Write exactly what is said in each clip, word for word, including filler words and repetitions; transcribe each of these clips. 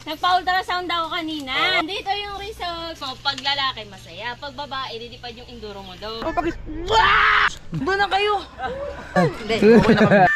Nagpa-ultrasound ako kanina. Dito yung result mo. Pag lalaki, masaya. Pag babae, lilipad yung enduro mo daw. Oh, bakit? Doon na kayo! Hindi, okay na kami.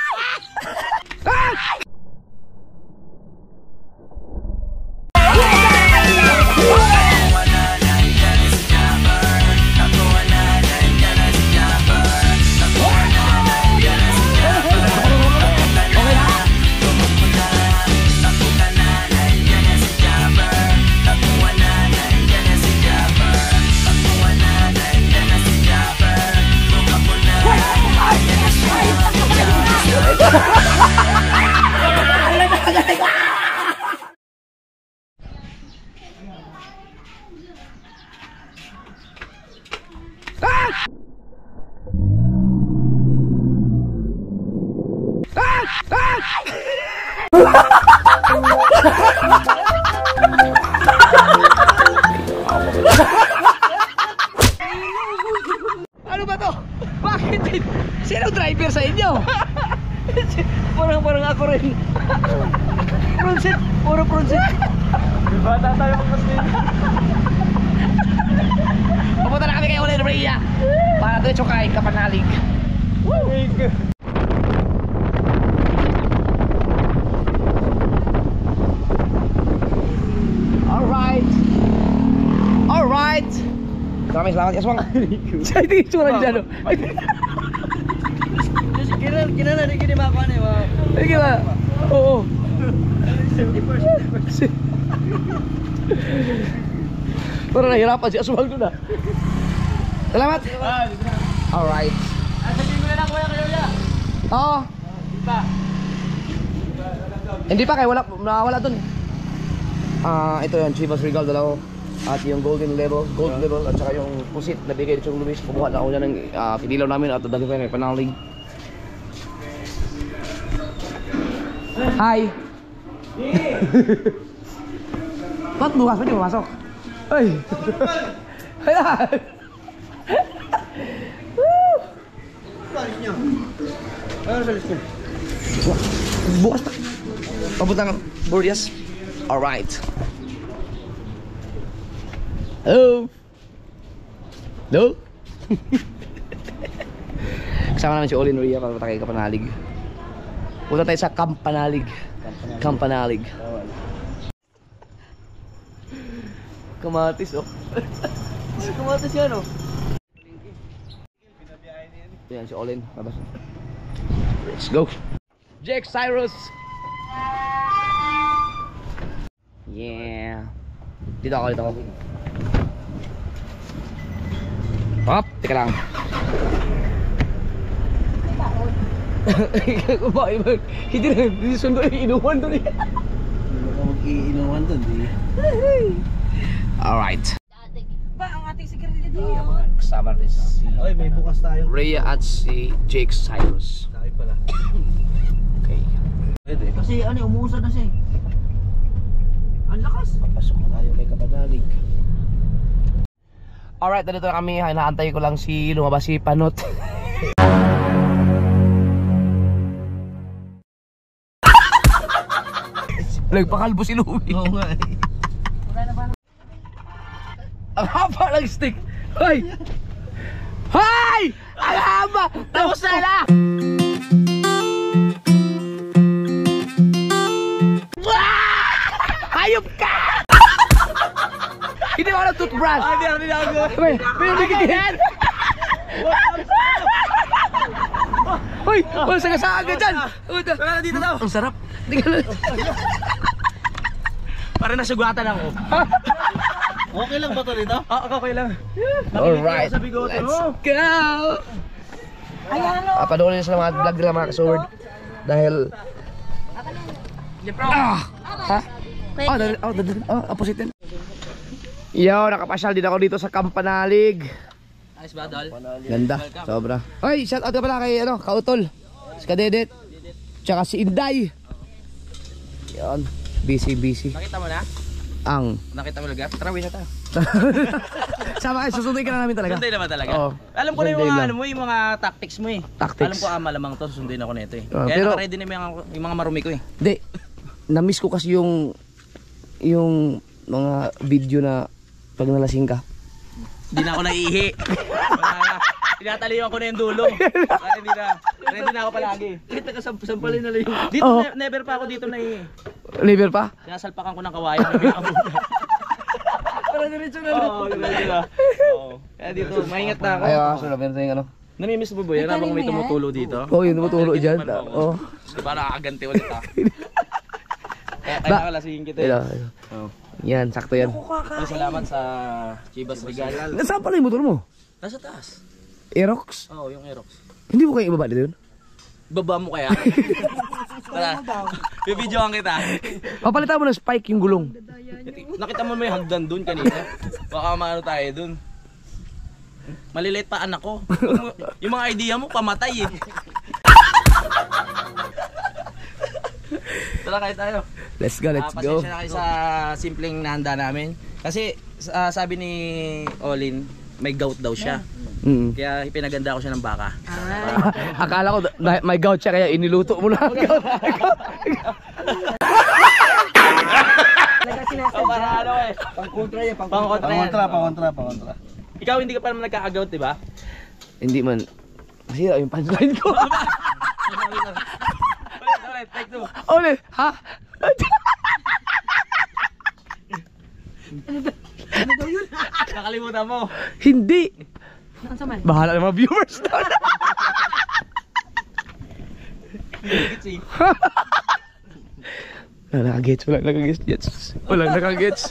Ano ba to? Bakit? Sino driver sa inyo? Parang parang ako rin. Pronsit, puro pronsit. Bata tayo magpasin. Pupunta na kami kay Olin Rhea para diretso kay Kapanalig. Alright. Alright. Maraming salamat, Aswang. Saya tingin itsura niya dyan. Kina na rin kini makakuha na yun. Sige ba? Oo. Parang nahirapan si Aswang doon ah. Salamat. Alright. Sabihin mo na lang kuya kayo ya. Oo. Hindi pa. Hindi pa kaya wala, nawala doon. Ah, ito yung Chivas Regal dalawa. At yung golden level, gold level at saka yung pusit na bigay dito yung Luis. Kumuha na ako niya ng uh, pinilaw namin at dagdag pa yung Panalig. Hi! Ba't bukas pa di pumasok? Ay! Ayan! Woo! Alis niyo. Ano sa alis niyo? Bukas pa. Papuntang Bordias. Alright. Hello. Hello. Kasama namin si Olin Rhea para matay kay Kapanalig. Punta tayo sa Kampanalig. Kampanalig. Kamatis oh. Kumatas yan oh. Yan si Olin. Labas. Let's go. Jake Cyrus. Yeah. Dito ako, dito ako. Hop, teka lang. Kumain ba? Hindi na, hindi sundo yung inuwan doon eh. Hindi ka mag-iinuwan doon eh. Alright. Ba, ang ating sekretarya doon? Kasama rin si Ay, may bukas tayo. Rhea at si Jake Cyrus. Tayo pala. Okay. Pwede. Kasi ano, umuusad na siya eh. Ang lakas. Papasok na tayo kay Kapanalig. Alright, dito na kami. Hinaantay ko lang si lumabas si Panot. Nagpakalbo si Louie. Oo nga eh. Ang haba ng stick. Hoy! Hoy! Ang haba! Tapos na na! Hayop ka! Hindi ako nag-toothbrush! Ay, hindi ako nilagawa. May, may nagigigil! Hoy! Hoy, sagasaan ka dyan! Tara na dito daw. Ang sarap! Para nasugatan ako. Okay lang ba ito dito? Oo, okay lang. Alright, Sa bigote let's mo. go! Ayan o. Ah, panoorin nyo sa mga vlog nila mga kasword. Dahil... Ah! Ha? Oh, dali, oh, dali, oh, apositin. Yo, nakapasyal din ako dito sa Kampanalig. Ayos ba, Dol? Ganda, sobra. Ay, shout out ka pala kay ano, Kautol, si Kadedet, tsaka si Inday. Yan, busy busy. Nakita mo na? Ang Nakita mo lugar? Tara, win na tayo. sama kayo, susundin ka na namin talaga. Sunday naman talaga. Oo. Alam ko na yung Sunday mga lang. ano mo, yung mga tactics mo eh. Tactics. Alam ko ah, malamang to, susundin ako nito eh. Ah, Kaya pero- naka-ready na yung mga, yung mga marumi ko eh. Hindi, na-miss ko kasi yung yung mga video na pag nalasing ka? Hindi na ako naiihi. Wala na. Tinataliwan ko na yung dulo. Kaya hindi na. Ready na ako palagi. Kita ka sampalin na lang yung... Dito, Oo. ne- never pa ako dito naiihi. Liver pa? Sinasalpakan ko ng kawayan. Para diretso na lang. Oo, diretso na. Oo. Kaya dito, maingat na ako. Ay, ah, so labi na yung ano. Namimiss mo ba yan habang may tumutulo dito? Oh, yun tumutulo dyan. Oh. Para nakaganti ulit ah. Kaya kaya Ba- nakalasingin kita Ito, eh. ito. Oh. Yan, sakto yan. Ay, salamat sa Chivas Regal. Nasaan pala yung motor mo? Nasa taas. Aerox? Oo, yung Aerox. Hindi mo kayo ibaba dito yun? Baba mo kaya? Tara, bibidyoan kita. Papalitan mo ng spike yung gulong. Nakita mo may hagdan dun kanina? Baka maano tayo dun. Maliliit pa anak ko. Yung, yung mga idea mo, pamatay eh. Tara, kain tayo. Let's go, let's Ah, go. pasensya na kayo sa simpleng nahanda namin. Kasi ah, sabi ni Olin, may gout daw siya. Mm. Kaya pinaganda ko siya ng baka. Akala ko dahil may gout siya kaya iniluto mo na ang gout. Oh, para ano eh. Pang-kontra yan, Pang-kontra yan. pang-kontra, pang-kontra, pang-kontra. Ikaw hindi ka pa naman nagkaka-gout, di ba? Hindi man. Masira yung punchline ko. Ulit, ulit, take two. Ulit, ha? Nakalimutan mo. Hindi. Ano sa man? Bahala ng mga viewers na. Higit eh. Wala nakagets, wala nakagets. Wala nakagets.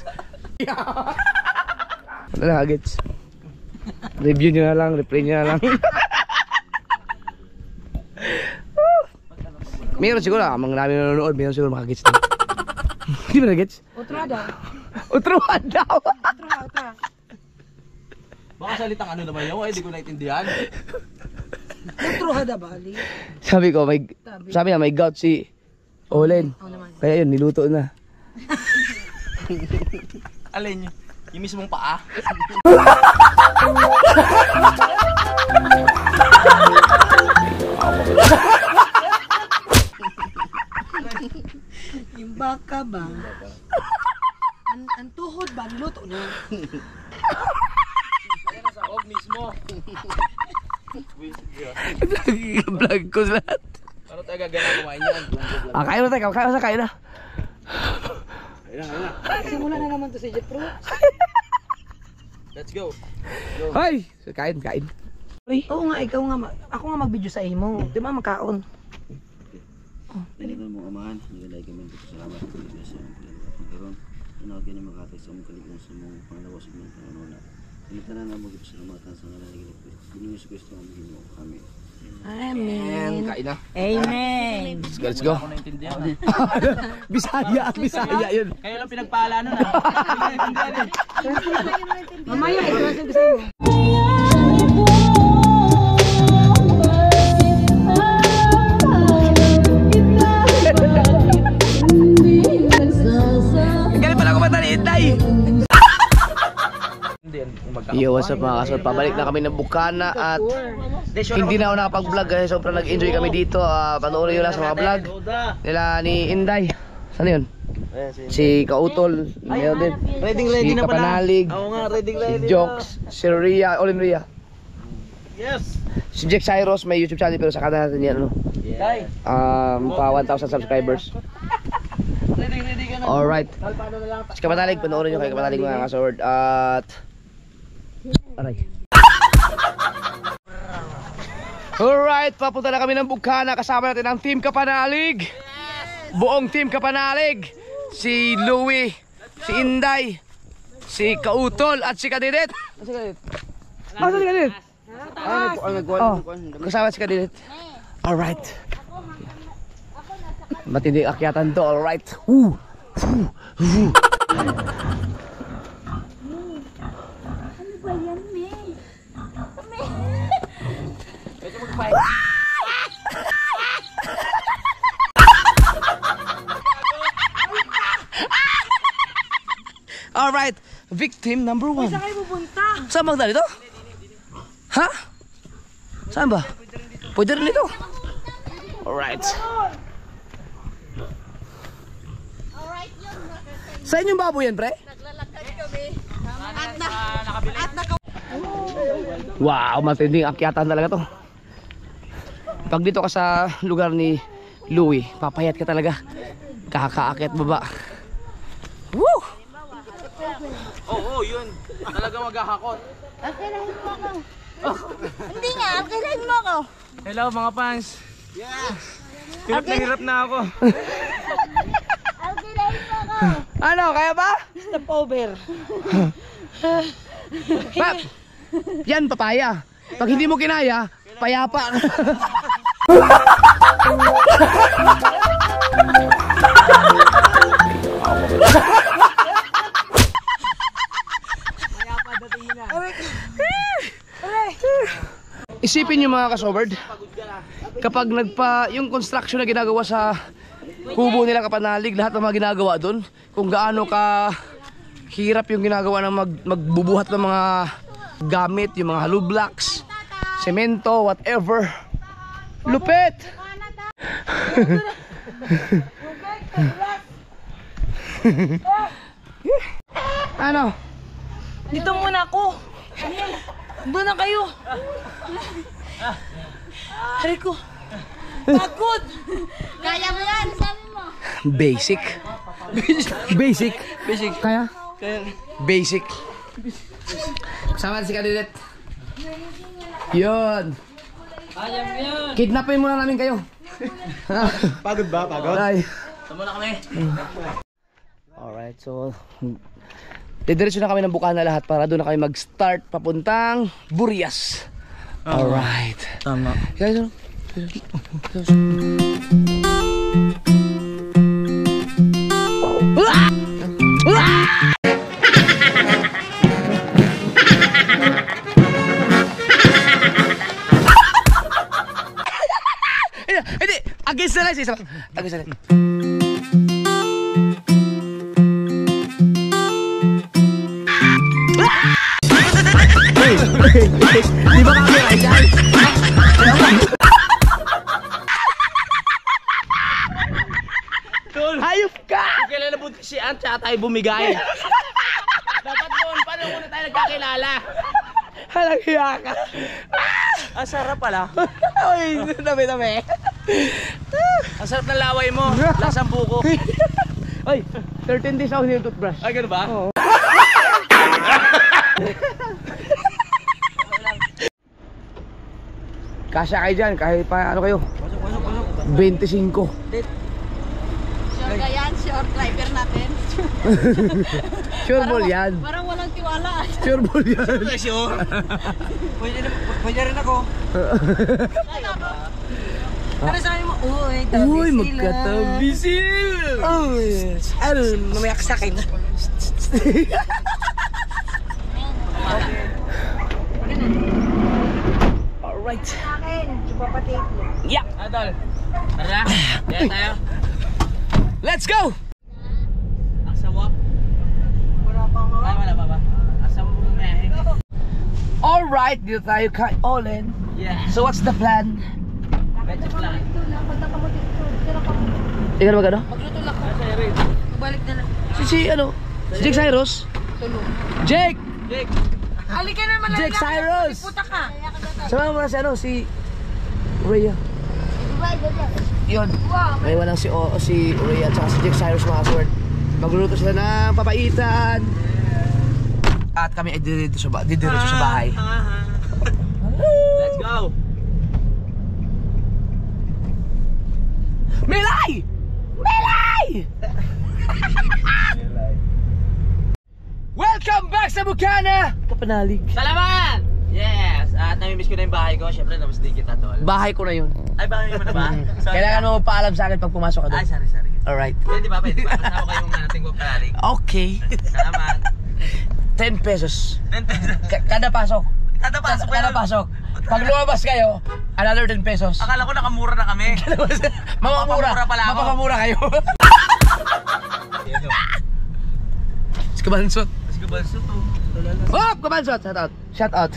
Wala nakagets. Review nyo na lang, replay nyo na lang. Meron siguro, ah, mga namin nanonood, meron siguro makagets na. Hindi ba nagets? Otra daw. Utruhan daw. Otra, otra. Baka salitang ano naman yun, eh, di ko naintindihan. Otra da bali. Sabi ko, may, sabi na may gout si Olen. Ako naman. Kaya yun, niluto na. Alin yun? Yung mismong paa? Yung baka ba? Ang, ang tuhod ba? Niluto na. Ayan sa og mismo. Vlog ko lahat. Ano tayo gagana kumain yan? Ah, kain na tayo, kain na, kain na. Simula na naman to si Jet Pro. Let's go. Hoy! Kain, kain. Oo nga, ikaw nga. ma- Ako nga mag-video sa imo. Di ba magkaon? Pilihan mo amahan, nagalaay kami dito sa salamat. Pilihan sa mga pagkaroon. Tinawag ka na makatay sa mga kaligong sa mga pangalawa sa mga panganuna. Pinitanan na mo dito sa lamatan sa ngalan ng Ginoo sa Kristo ang Ginoo. Amen. Amen. Kain na. Amen. Let's go, let's go. Ako naintindihan. Bisaya, Bisaya yun. Kaya lang pinagpala nun ah. Hindi ko naintindihan eh. Mamaya, i-translate ko sa imo. Galing pala kumanta ni Inday. Hindi yan. yung magkaka- Yo, what's up mga kasol? Pabalik na kami ng Bukana at hindi na ako nakapag-vlog kasi sobrang nag-enjoy kami dito. Uh, panoorin nyo lang sa mga vlog nila ni Inday. Saan yun? Si Kautol, meron din. Ready ready Si na pala. Kapanalig, Oo nga, ready si ready. Jokes, si Ria, Olin Ria. Yes. Si Jack Cyrus may YouTube channel pero sa kanal natin yan ano. Tay. Um, pa one thousand subscribers. Ready ready ka na. Alright. Paano na lang? Si Kapanalig, panoorin nyo kay Kapanalig mga kasord. At... Aray. Alright, papunta na kami ng Bukana. Kasama natin ang Team Kapanalig. Buong Team Kapanalig. Si Louie, si Inday, si Kautol at si Kadidet. Ah, si Kadidet. Ah, si Kadidet. Oh, kasama si Kadidet. Alright. Matinding akyatan to, alright. Woo! Woo! Woo! Alright, victim number one. Saan kayo pupunta? Saan bang dito? Ha? Saan ba? Pwede rin dito. Alright. Sa inyong baboy yan, pre? Naglalakad kami. At na, at na Wow, matinding akyatan talaga to. Pag dito ka sa lugar ni Louie, papayat ka talaga. Kakaakyat baba. Woo! Oo, oh, oh, yun. Talaga maghahakot. Alkilahin mo ako. Hindi nga, alkilahin mo ako. Hello mga fans. Yeah. Hirap na hirap na ako. Alkilahin mo ako. Ano, kaya ba? Stop over. Pap, yan papaya. Pag hindi mo kinaya, payapa. Isipin niyo mga kasoberd, kapag nagpa yung construction na ginagawa sa kubo nila Kapanalig, lahat ng mga ginagawa doon, kung gaano ka hirap yung ginagawa ng mag, magbubuhat ng mga gamit, yung mga hollow blocks, semento, whatever. Lupit! Ano? Dito muna ako. Doon na kayo. Hari ko. Pagod. Kaya mo yan, sabi mo. Basic. Basic. Basic. Kaya? Basic. Sama si Kadidet. Yun. Kidnapin muna namin kayo. Pagod ba? Pagod? Ay. Tama na kami. Alright, so didiretso na kami ng Bukana lahat para doon na kami mag-start papuntang Burias. Alright. Tama. Guys, ano? Hindi, against the lights. Against the lights. Di ba kami ay dyan? Hayop ka! Kung kailan nabuntis si Aunt, tsaka tayo bumigay. Dapat noon, paano muna tayo nagkakilala? Halang hiya ka! Ang sarap pala. Uy, dami-dami. Ang sarap ng laway mo. Lasang buko. Uy, thirteen days ako yung toothbrush. Ay, gano'n ba? Oo. Kasya kayo dyan, kahit pa ano kayo. twenty-five. Sure ka yan, sure driver natin. Sure ball yan. Parang walang tiwala. Sure ball yan. Sure. Pwede, pwede rin ako. Ano sabi mo? Uy, Uy, magkatabi sila. Uy, ano, mamayak sa akin. Alright. Akin, chupapatid mo. Yeah. Adol. Tara. Kaya tayo. Let's go! Asawa. Wala pa nga. Ay, wala pa ba? Asawa mo bumiyahin. Alright, dito tayo kay Olen. Yeah. So what's the plan? Medyo plan. Tingnan mo gano? Magluto lang ako. Balik na lang. Si si ano? Si Jake Cyrus? Tulong. Jake! Jake. Halika naman lang. Jake Cyrus! Puta ka. Sama mo na si ano? Si Rhea. Yun. May walang si o, si Rhea at saka si Jake Cyrus mga sword. Magluluto sila ng papaitan. At kami ay dito sa, ba dito sa bahay. Let's go. Milay! Milay! Welcome back sa Bukana! Kapanalig. Salamat! Yes! At namimiss ko na yung bahay ko. Siyempre, nabas din kita doon. Bahay ko na yun. Ay, bahay mo na ba? Sorry. Kailangan mo magpaalam sa akin pag pumasok ka doon. Ay, sorry, sorry. Alright. Pwede ba? Pwede ba? Kasama kayong nating palalig. Okay. Salamat. ten pesos. ten pesos. K- kada pasok. Kada pasok Kada yan. pasok. Pag lumabas kayo, another ten pesos. Akala ko nakamura na kami. Mamamura. Mapapamura pala ako. Mapapamura kayo. Kabansot. Mas kabalso to. Hop! Kabansot! Shout out. Shout out.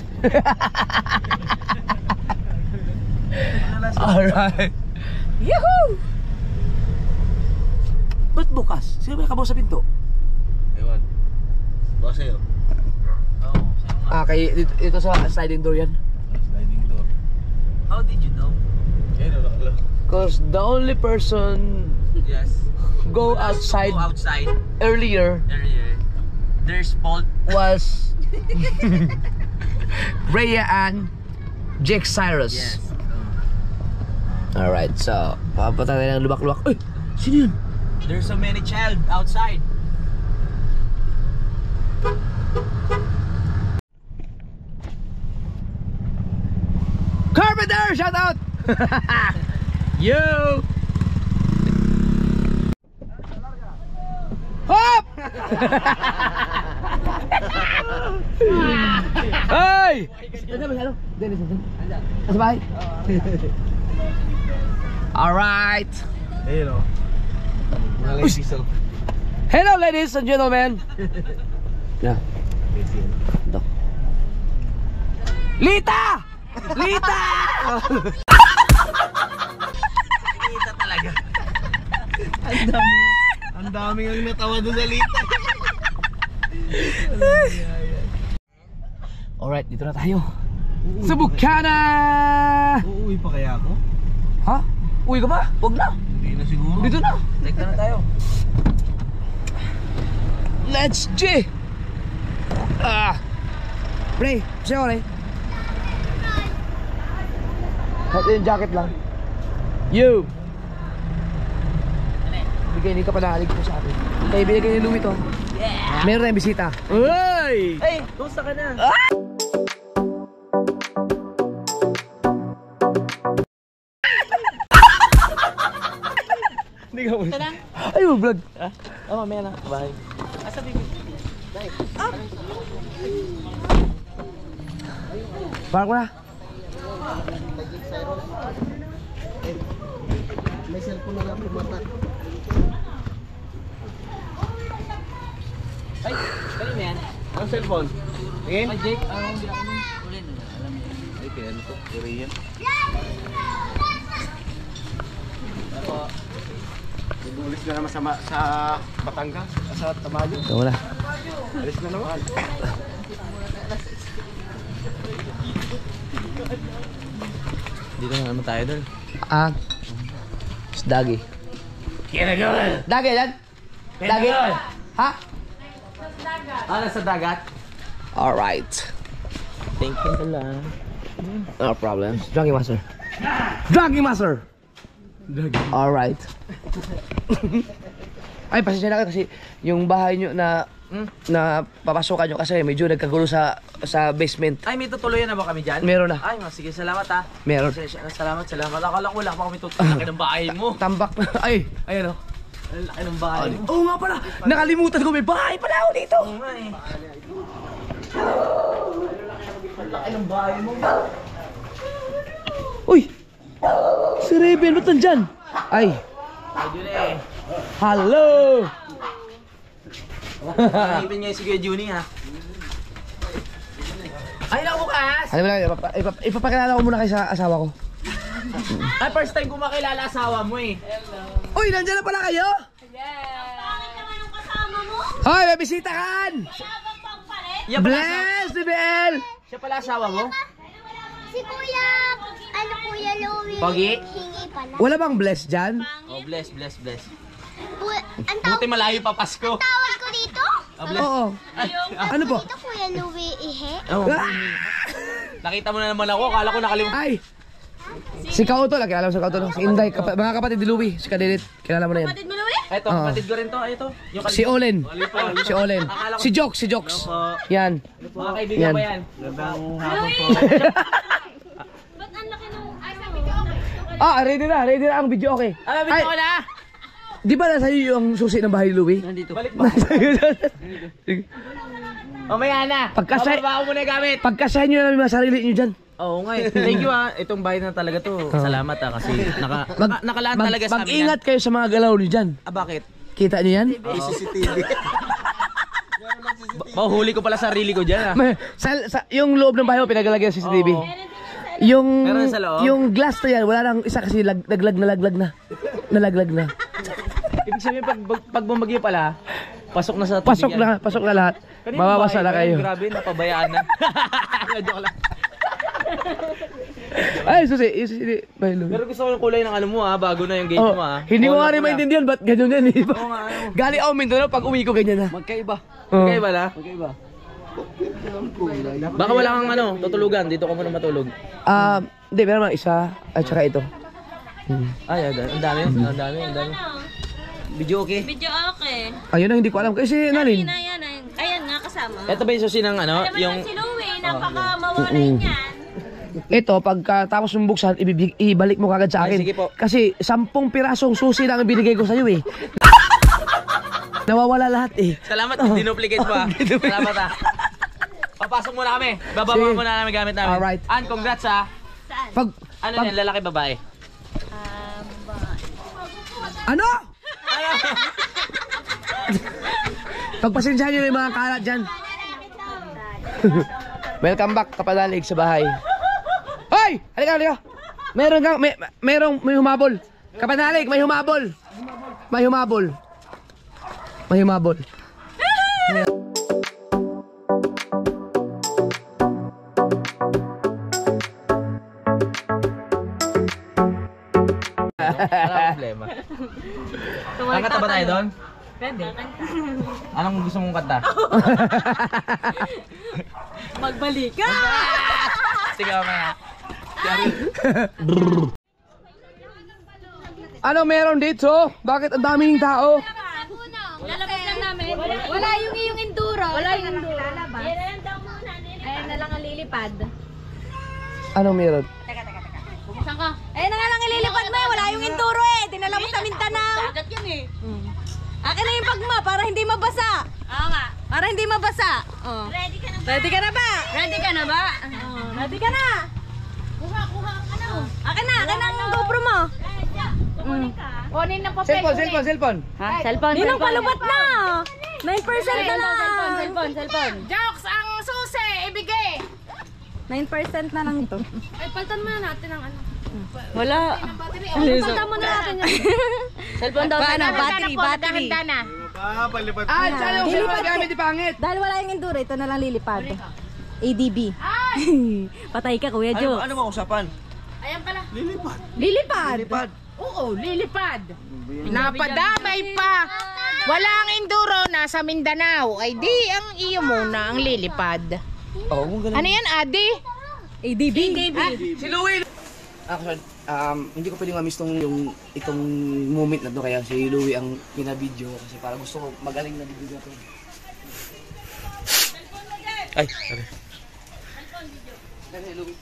Alright. Yahoo! Ba't bukas? Sino may kabaw sa pinto? sa'yo. Oo, sa'yo nga. Ah, kay, dito, dito sa sliding door yan. Sliding door. How did you know? Yan, wala. Cause the only person Yes. go outside Go outside earlier earlier. There's fault. was Rhea and Jake Cyrus. Yes. Alright, so papunta tayo ng lubak-lubak. Eh, sino yun? There's so many child outside. Carpenter, shout out! Yo! Hop! Hey! Ano ba, ano? Dennis, ano? Nasa bahay? Alright. Ayun o. Mga ladies o. Hello ladies and gentlemen. Yeah. Ito. Lita! Lita! Kita talaga. Ang dami. Ang dami ang natawa doon sa lita. Alright, dito na tayo. Sa Bukana! Uuwi pa kaya ako? Ha? Uwi ka ba? Huwag na. Hindi na siguro. Dito na. Like na tayo. Let's G! Ah! Pre, siya ko, Kahit yung jacket lang. You! Bigay ni Kapanalig ko sa akin. Kaya binigay ni Louie to. Yeah. Meron tayong bisita. Uy! Hey, kumusta ka na? Hindi ka mo. Ay, mag-vlog. Oh, mamaya na. Bye. Asa bibi? Parang ko na. May cellphone na lang pumata. Ay, kanina yan. Ang cellphone? Tingin? Ay, Jake, ano hindi ako nun? Ulit na, alam mo. Ay, kaya ano to? Korean. Ako, Nagulis na naman sa, ma- sa Batangas. Sa Tamalo. Ito wala. Alis na naman. dito na naman tayo doon. Ah. It's Dagi. Dagi yan? Dagi? Ha? Ah, nasa dagat? Alright. Thank you na lang. No problem. Draggy Master. Draggy Master! Alright. Ay, pasensya na kayo kasi yung bahay nyo na Hmm? na papasokan nyo kasi medyo nagkagulo sa sa basement. Ay, may tutuloyan na ba kami dyan? Meron na. Ay, sige, salamat ha. Meron. Salamat, salamat, salamat. Akala ko wala pa kami tutuloy. Laki ng bahay mo. Tambak na. Ay, ayan o. Ang laki ng bahay mo. Oo nga pala. Nakalimutan ko may bahay pala ako dito. Oo nga eh. Ang laki ng bahay mo. Uy! Si Rebel, ba't nandyan? Ay, Ay, yun eh. hello! Ipin niya si Kuya Juni ha. Ay, nabukas! Ano ba lang, ipap ipap ipapakilala ko muna kay sa asawa ko. Ay, first time ko makilala asawa mo eh. Uy, nandyan na pala kayo? Bakit naman yung kasama mo? Hoy, may bisita kan! Habang pagpalit? Siya pala, asawa, Bless, Rebel! siya pala asawa mo? Si Kuya, ano Kuya Louie? Pogi? Hingi pala. Wala bang bless dyan? Oh, bless, bless, bless. Bu ang tawag, Buti malayo pa Pasko. tawag ko dito? Oh, bless. Oo. Ano po? Dito Kuya Louie Ihe? Oh, Ah! nakita mo na naman ako. Akala ko nakalimutan. Ay! Si Kauto lang, kilala mo si Kauto no? Si Inday, kapa mga kapatid ni Louie, si Kadilit, kilala mo na yan. Kapatid mo na ulit? Ito, Oo. kapatid ko rin to. Ito. Yung Si Olen. Alipo. Si Olen. Akala ko- Si Jokes, si Jokes. Opo. Yan. Mga kaibigan Yan. ba yan? Gandang hapon po. Ba't ang laki ng... Ay, sabi Ah, ready na, ready na ang video, okay. Ah, bito ko na! Di ba nasa iyo yung susi ng bahay ni Louie? Nandito. Balik ba? Mamaya na. Pagkasay- Bababa ko muna yung gamit. Pagkasahin nyo na yung mga sarili nyo dyan. Oo nga eh. Thank you ah. Itong bahay na talaga to. Salamat ah kasi naka, naka nakalaan mag- talaga sa amin. Mag-ingat kayo sa mga galaw nyo dyan. Ah, bakit? Kita nyo yan? C C T V. Ba- Mahuhuli ko pala sarili ko dyan ah. May- sa, sa, yung loob ng bahay mo, pinagalagyan sa C C T V. Oo. Yung, Meron sa loob? yung glass na yan, wala nang isa kasi lag, naglag na laglag na. Nalaglag na. Ibig sabihin pag, pag, pag bumagyo pala, pasok na sa tubig Pasok yan. na, pasok na lahat. Kanina Mababasa babae na ba kayo. yun? Grabe, napabayaan na. Joke lang. Ay, susi, susi, Bailo. Pero gusto ko yung kulay ng ano mo ha, bago na yung gate Oh, mo ha. hindi ko All nga na rin pula. maintindihan ba't ganyan yan eh. Oo nga, ano. Galing ako Mindanao, pag uwi ko ganyan na. Magkaiba. Oh. Okay ba na? Magkaiba. Baka wala kang ano, tutulugan. Dito ka muna matulog. Ah, hindi, meron lang isa, at saka ito. Ay, ang ang dami, ang dami, ang dami. Video okay? Video okay. Ayun ang hindi ko alam, kasi nalin. Ayan, ayan, ayan. Ayan nga kasama. Ito ba yung susi ng ano, Naman yung... yung si Louie, napaka-mawalay niyan. Ito, pagkatapos mong buksan, ibibig, ibalik mo kagad sa Ay, akin. sige po. Kasi sampung pirasong susi lang ang binigay ko sa'yo eh. Nawawala lahat eh. Salamat, dinuplicate mo ha. Salamat ha. Papasok muna kami. Bababa Sige. muna namin gamit namin. Alright. Ann, congrats ha. Saan? Pag, Ano pag, yan, lalaki babae? Um, ano? Pagpasensyahan nyo na yung mga kalat dyan. Welcome back, kapanalig sa bahay. Hoy! Halika, halika! Meron kang, may, merong, may humabol. Kapanalig, may humabol. May humabol. May humabol. Wala problema. Kakanta ba tayo doon? Pwede. Anong gusto mong kanta? Magbalik ka! Sige, mamaya. Ano meron dito? Bakit ang daming tao? Lalabas lang namin. Wala yung iyong enduro. Wala yung enduro. Lalabas. Yan na lang daw muna. Ayan na lang ang lilipad. Ano meron? Saan ka? Ayan na nga lang ililipad mo eh. Wala yung enduro eh. Dinala mo sa Mindanao. Dagat yan eh. Akin na yung pagma para hindi mabasa. Oo nga. Para hindi mabasa. Oh. Ready ka na ba? Ready ka na ba? Ready ka na ba? Oh. Ready ka na? Kuha, kuha ang ano. Akin na, akin na ang GoPro mo. Mm. Kunin na papel. Cellphone, cellphone, cellphone. Ha? Cellphone, Ninong palubat na. nine percent na lang. Cellphone, cellphone, cellphone. Jokes, ang susi, ibigay. nine percent na lang ito. Ay, paltan muna natin ang ano. Wala. Paltan mo na natin yan. Cellphone daw. Paano? Battery, battery. na. Ah, saan yung cellphone gamit di pangit? Dahil wala yung enduro, ito na lang lilipad. A D B. Patay ka, Kuya Jo. Ano mo usapan? Ayan pala. Lilipad. Lipad. Oo, lilipad. Napadamay pa. Walang enduro, nasa Mindanao. Ay di, ang iyo muna ang lilipad. Oo, oh, Ano yan, Adi? A D B. A D B. Si Louie! Actually, um, hindi ko pwedeng ma-miss tong, yung, itong moment na to, kaya si Louie ang pinabidyo kasi para gusto ko magaling na bibidyo to. Ay, sorry. Kasi Louie.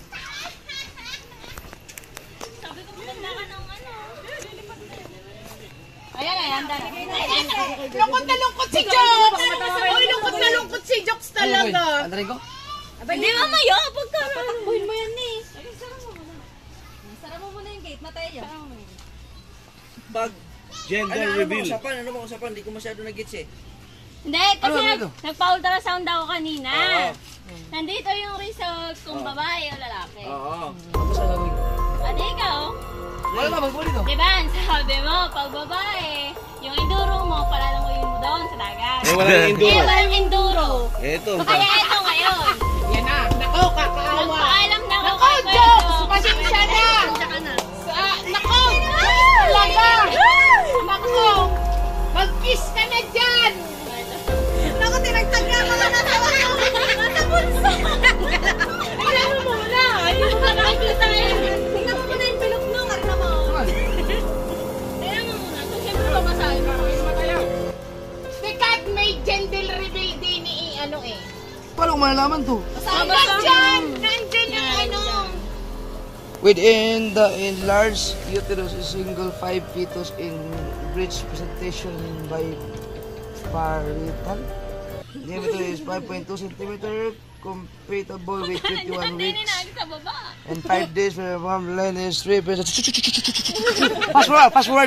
Ayan, ayan. Lungkot na lungkot si Jokes! Uy, lungkot na lungkot si Jokes talaga. Antarin ko? Hindi mamaya, pagka patakbuhin mo yan eh. Sara mo muna yung gate, matay yan. Pag gender Ano, ano reveal. mo Usapan, ano mo usapan? Hindi ko masyado nag-gets eh. Hindi, kasi Ano, ano nag, ito? nagpa-ultrasound ako kanina. Nandito yung result kung babae o lalaki. Oo. Tapos ang gagawin ko? Ate, ikaw? Wala ba, magpuli to? Diba, sabi mo, pag babae, yung enduro mo, palalangoyin mo doon sa dagat. Eh, wala yung enduro. Eh, walang enduro. Eto. Kaya ito ngayon. Yan na. Nako, kakaawa. Nagpaalam na ako Nako, kay Kuya Jokes! Jo. Pasensya na. Pasensya ka na. Ah, nako, talaga. Nako, mag-kiss ka na dyan. Naku, tinagtagka ka na natawa ko. Nasa bulsa. Tingnan mo muna. Hindi mo ba nakikita yun? Tingnan mo muna yung bilog mo, karina mo. Tingnan mo muna. Kung siyempre babasahin mo. Sikat may gender reveal din ni ano eh. Paano ko malalaman to? Nandyan! Nandyan yung ano. Within the enlarged uterus is single five fetus in breech presentation by parietal. Diameter is five point two centimeter, compatible with twenty-one Hindi weeks. na sa baba. And five days for mom line is three percent. Fast forward, fast forward.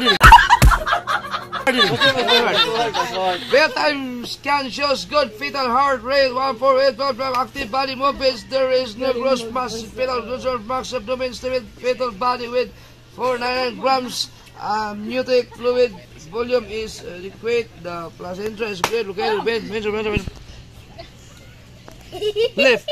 Real time scan shows good fetal heart rate, one forty-eight, active body movements. There is no gross mass, fetal reserve max abdomen, stable fetal body weight, four hundred ninety-nine grams. Um, amniotic fluid volume is uh, liquid. The placenta is great. Located bed, measure, measure, Left.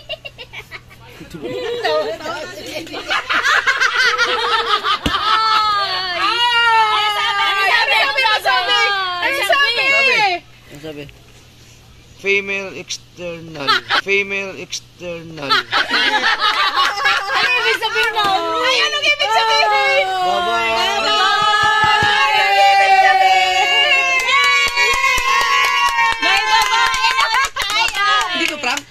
Ano sabi? Female external. Female external. Ano ibig sabihin nun? Ay, anong ibig sabihin? Bye-bye! May babae na Hindi ko prank.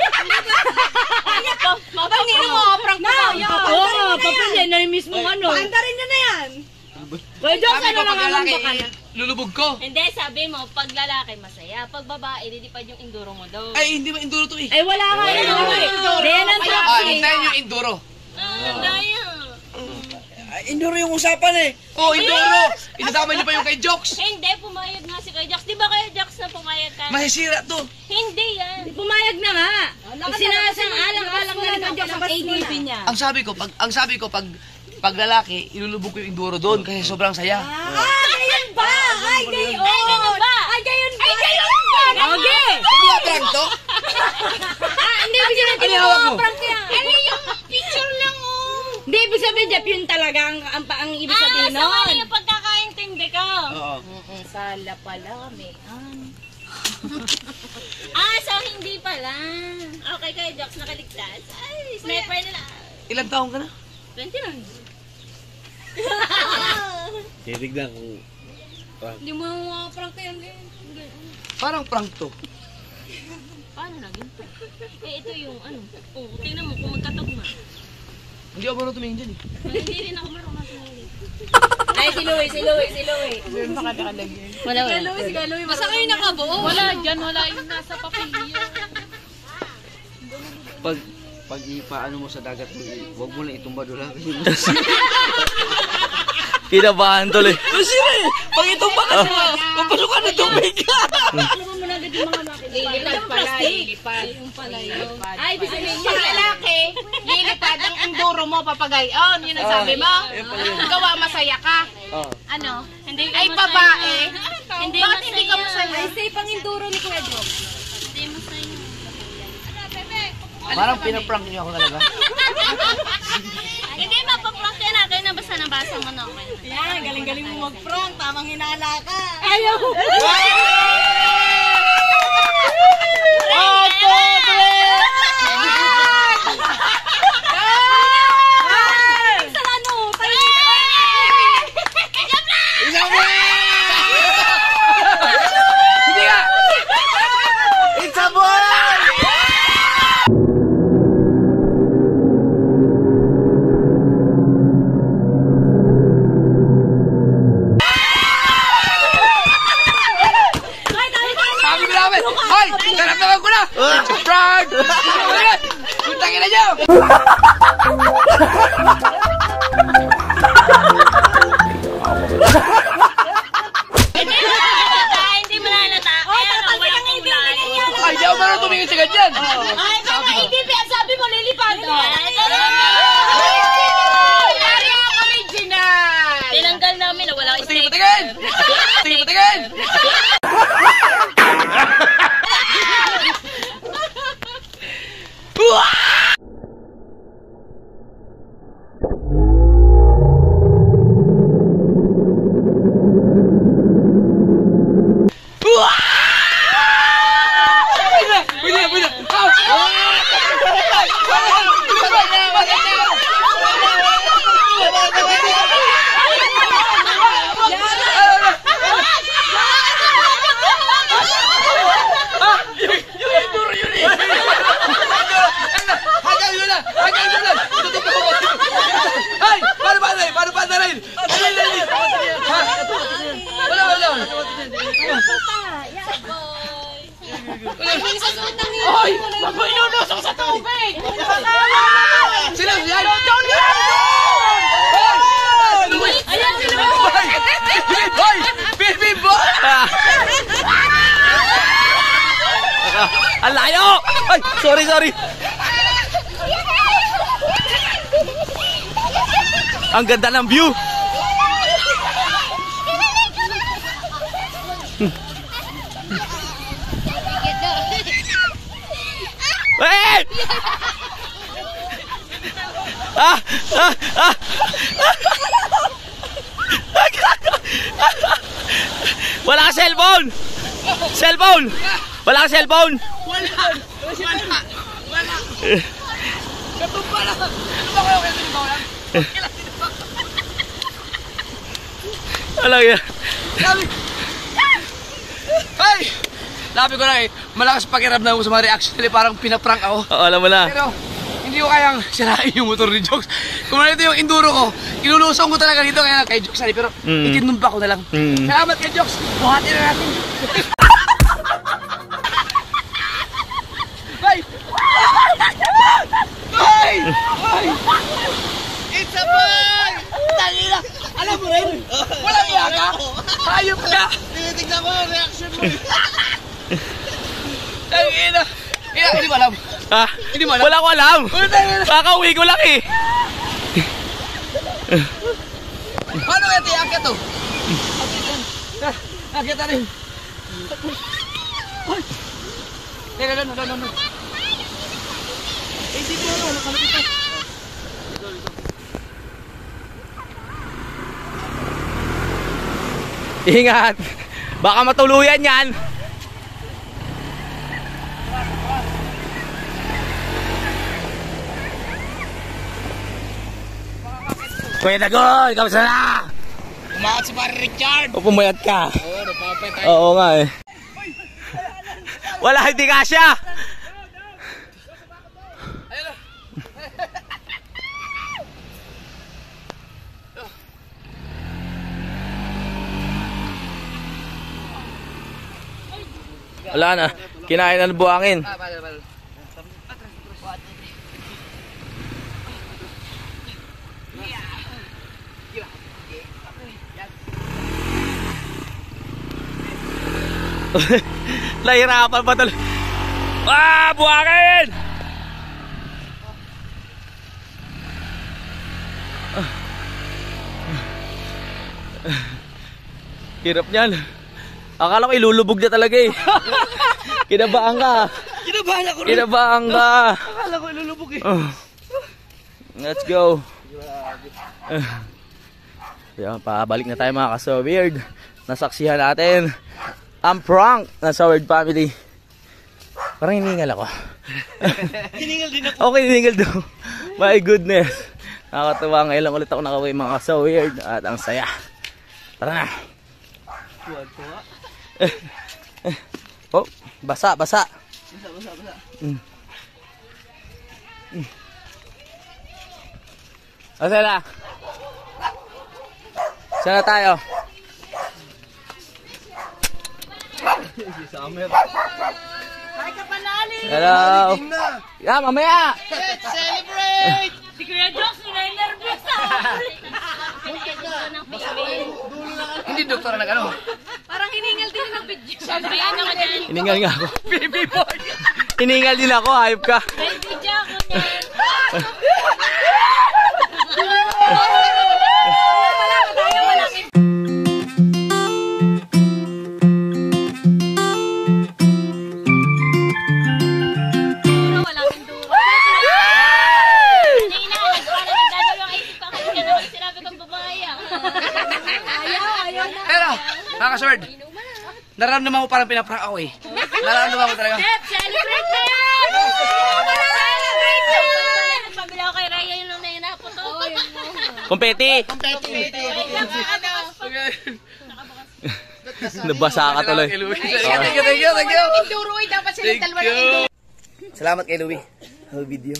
Mapangino mo, prank na. Oo, papilin na yung mismong ano. Paandarin na na yan. Kaya Diyos, ano lang ang baka na? Lulubog ko. Hindi, sabi mo, pag lalaki masaya, pag babae, lilipad yung enduro mo daw. Ay, hindi ba enduro to eh? Ay, wala nga yun. Diyan ang Ah, taxi. hintayin yung enduro. Ah, daya. Enduro yung usapan eh! Oh, enduro! Inasama niyo pa yung kay Jokes. Hindi, pumayag nga si Kuya Jax. Di ba Kuya Jax na pumayag ka? Masisira to. Hindi yan. Pumayag na nga. Sinasang-alang-alang na rin ang A D P niya. Ang sabi ko, pag ang sabi ko pag pag lalaki, ilulubog ko yung enduro doon kasi sobrang saya. Ah, gayon ba? Ay, gayon. Ay, ganun ba? Ay, gayon ba? Ay, gayon ba? Okay. Hindi ba prank to? Ah, hindi ibig sabihin Ano yung hawak mo? prank yan. Ano yung picture lang oh? Hindi ibig sabihin, Jeff, yun talaga ang, ang, ang ibig Ah, sabihin sa mali nun. yung pagkakaintindi ko. Oo. Sala pala kami. Ah, so hindi pala. Okay, Kuya Jax, nakaligtas. Ay, sniper na lang. Ilang taong ka na? twenty-nine. Titignan kung... Hindi mo mga prank yan eh. Parang prank to. Paano naging? Eh, ito yung ano. Oh, tingnan mo kung magkatugma. Hindi ako marunong tumingin dyan eh. Ay, hindi rin ako marunong tumingin. Ay, si Louie, si Louie, si Louie. Wala, wala. Louie, si Louie. Basta kayo nakabuo. Wala dyan, wala yung nasa papel yun. Pag... Pag ipaano mo sa dagat, huwag mo lang itumba doon lang. Kinabahan tuloy. Masira eh! Pag itong baka siya, papasukan ng tubig. Lilipad pala, lilipad. Lilipad. Ay, ibig sabihin yung lalaki, lilipad ang enduro mo, papagayon. Yun ang sabi mo. Gawa masaya ka. Ano? Hindi ka Ay, masaya. babae. Hindi Bakit masaya. hindi ka masaya? Ay, safe ang enduro ni Kuya Jom. Hindi masaya. Parang pinaprank niyo ako talaga. Hindi, mapaprank yan natin na basta nabasa mo na okay. Yan, galing-galing mo mag-prank. Tamang hinala ka. Ayaw! Hindi nga! It's a boy! Sabi ko namin, hoy! Taramdaman ko na! It's a prank! Puntangin na niyo! Hindi mo nalata, hindi mo nalata. Kaya ano, walang kulay. Ay, di ako marunong tumingin sa ganyan! Ay, kaya A D P, ang sabi mo, lilipad. Yari ang original! Tinanggal namin na walang Tingin mo, stick. tingin! Tingin mo, tingin! Pwede na, pwede na! Hanggang yun lang! Hanggang yun lang! Tututok ko! Ay! Paano pa rin? Paano pa rin? Dali, dali! Ha? Wala, wala! Ay! Inunusok sa tubig! Sino yan? Ayan, sila mo. Hoy! Baby boy! Ang layo! Ay, sorry, sorry. Ang ganda ng view. Bakit? Ah! Ah! Ah! Wala ka cellphone! Cellphone! Wala ka cellphone! Wala! Wala! Wala! Katumba na! Ano ba kayo? Kaya ba lang? Wala yan. Sabi! Ay! Sabi ko lang eh, malakas pakiramdam ko sa mga reaction nila, parang pinaprank ako. Oo, alam mo na. Pero, hindi ko kayang sirain yung motor ni Jokes. Kung ano ito yung enduro ko, ilulusong ko talaga dito kaya kay Jokes. Pero, Mm. itinumpa ko na lang. Mm. Salamat kay Jokes. Buhatin na natin. Ay! Ay! Ay! It's a boy! Tangina! Alam mo rin? Walang iya ka? Hayop ka! Tinitignan ko yung reaction mo. Tangina! Ina, hindi mo alam. Ha? Hindi mo alam. Wala ko alam. Wala tangina! Kakauwi ko lang eh. Paano kaya tayo akit to? Akit na rin. Ay! Teka, no, no, no, no. Eh, di ko ano, ano, ano ito? Ingat. Baka matuluyan yan. Kuya Dagoy, kamusta na? Umakot si Pare Richard! O pumayat ka? Oo, napapay tayo. Oo nga eh. Wala, hindi kasya. Wala na, kinain na ng buhangin. Ah, bala, bala. Nahirapan pa talaga. Ah, buhangin! Hirap niyan. Akala ko ilulubog na talaga eh. Kinabahan ka. Kinabahan ako rin. Kinabahan ka. Akala ko ilulubog eh. Uh, let's go. Uh, yan, pabalik na tayo mga ka-so-weird. Nasaksihan natin ang prank ng So-Weird family. Parang hiningal ako. Hiningal din ako. Okay, hiningal daw. My goodness. Nakakatuwa, ngayon lang ulit ako nakaway mga So-Weird. At ang saya. Tara na. Oh, basa, basa. Basa, basa, basa. Mm. Mm. O, sana? Sana tayo? Summer. Ay, kapanali! Hello? Yeah, mamaya! Let's celebrate! Si Kuya Jokes, nai-nervous ako. Hindi doktor na nag-ano. Parang hiningal din ng video. Ayan ako dyan. Hiningal nga ako. Baby boy! Hiningal din ako, hayop ka. May video ako niyan. Wala ka tayo, wala ka. Wala kang duwa. Kanina, parang nagdadaw yung isip ko. Kasi naman sinabi kong babae ah. Ayaw, ayaw na. Pero, nakaka-sword. Nararamdaman ko parang pinaprank ako eh. Nararamdaman ko talaga. Dep, celebrate na yan! Celebrate na yan! Nagpabila ko kay Raya yun nung nainapo to. Kumpeti! Nabasa ka tuloy. Thank you, thank you, thank you. Enduro eh, dapat sila dalawa ng enduro. Salamat kay Louie. Ang video.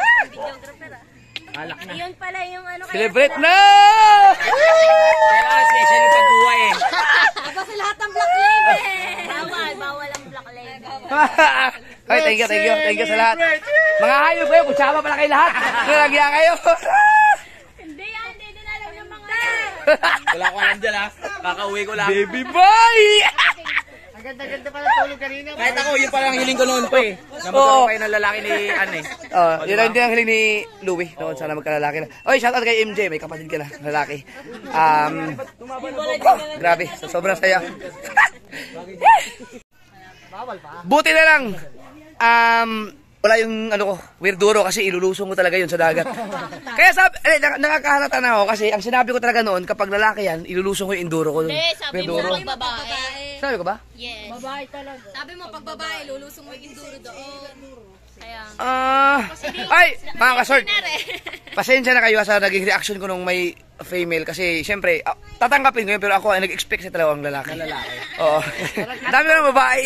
Yun pala yung ano kaya. Celebrate na! Kailangan special yung pagbuhay eh. Aba sa lahat ng black label eh. Bawal, bawal ang black label. Ay, thank you, thank you, thank you sa lahat. Mga hayop kayo, kutsama pala kayo lahat. Nalagyan kayo. Hindi yan, hindi din alam yung mga. Wala ko alam dyan ha. Kakauwi ko lang. Baby boy! Ganda-ganda pala tulog kanina. Kahit ako, yun palang hiling ko noon pa eh. Na magkaroon kayo ng lalaki ni Anne. Oh, yun lang din ang hiling ni Louie. Noon sana magkalalaki na. Oy, shoutout kay M J. May kapatid ka na, lalaki. Um, grabe, so, sobrang saya. Buti na lang. Um, wala yung ano ko, weirduro kasi ilulusong ko talaga yun sa dagat. Kaya sabi, eh, nak- nakakahalata na ako kasi ang sinabi ko talaga noon, kapag lalaki yan, ilulusong ko yung enduro ko. Hindi, sabi mo pag babae. Sabi ko ba? Yes. Sabi mo pag babae, lulusong mo yung enduro doon. Kaya, Ah, ay, mga kasort. Pasensya na kayo sa naging reaction ko nung may female kasi syempre, ah, tatanggapin ko yun pero ako ay nag-expect sa dalawang lalaki. lalaki. Oo. Dami ko ng babae.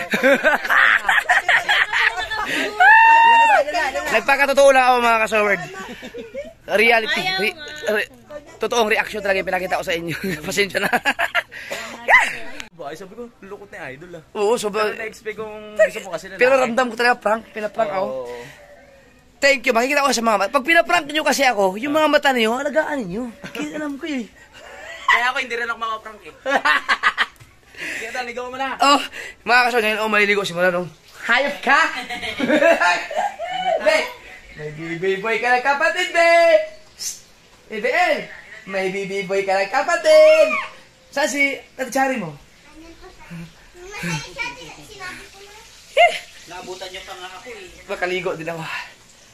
Nagpakatotoo lang ako mga kasort. Reality. Re, re, totoong reaction talaga yung pinakita ko sa inyo. Pasensya na. Ay, sabi ko, lukot na idol ah. Oo, sobrang... Na-expect kong gusto mo kasi lalaki. Pero ramdam ko talaga prank, pinaprank ako. Thank you, makikita ko sa mga mata. Pag pinaprank nyo kasi ako, yung mga mata niyo, alagaan ninyo. Kaya alam ko eh. Kaya ako hindi rin ako makaprank eh. Kaya dahil, ligaw mo na. Oh, mga kasal, ngayon, oh, maliligo si Mananong. Hayop ka! Be! May baby boy ka ng kapatid, be! E B L! May baby boy ka ng kapatid! Saan si Tatichari mo? Nabutan niyo pa nga ako eh. Makaligo din ako.